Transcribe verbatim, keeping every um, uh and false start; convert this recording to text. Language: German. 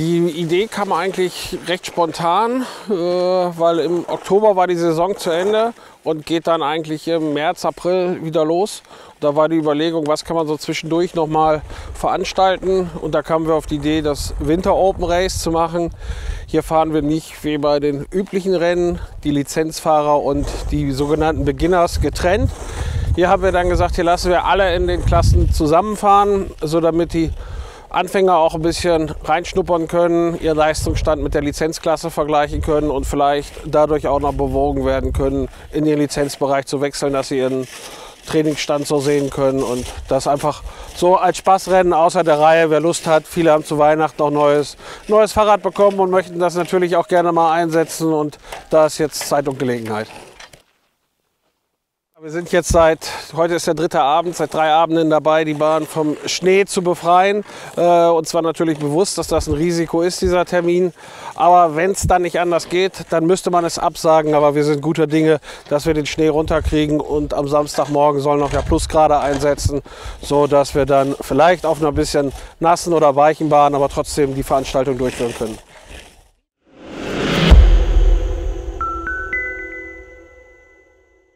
Die Idee kam eigentlich recht spontan, äh, weil im Oktober war die Saison zu Ende und geht dann eigentlich im März, April wieder los. Da war die Überlegung, was kann man so zwischendurch noch mal veranstalten. Und da kamen wir auf die Idee, das Winter Open Race zu machen. Hier fahren wir nicht wie bei den üblichen Rennen, die Lizenzfahrer und die sogenannten Beginners getrennt. Hier haben wir dann gesagt, hier lassen wir alle in den Klassen zusammenfahren, so damit die Anfänger auch ein bisschen reinschnuppern können, ihren Leistungsstand mit der Lizenzklasse vergleichen können und vielleicht dadurch auch noch bewogen werden können, in den Lizenzbereich zu wechseln, dass sie ihren Trainingsstand so sehen können und das einfach so als Spaßrennen außer der Reihe, wer Lust hat. Viele haben zu Weihnachten noch neues, neues Fahrrad bekommen und möchten das natürlich auch gerne mal einsetzen und da ist jetzt Zeit und Gelegenheit. Wir sind jetzt seit, heute ist der dritte Abend, seit drei Abenden dabei, die Bahn vom Schnee zu befreien. Äh, und zwar natürlich bewusst, dass das ein Risiko ist, dieser Termin. Aber wenn es dann nicht anders geht, dann müsste man es absagen. Aber wir sind guter Dinge, dass wir den Schnee runterkriegen. Und am Samstagmorgen soll noch der Plusgrade einsetzen, sodass wir dann vielleicht auf einer bisschen nassen oder weichen Bahn, aber trotzdem die Veranstaltung durchführen können.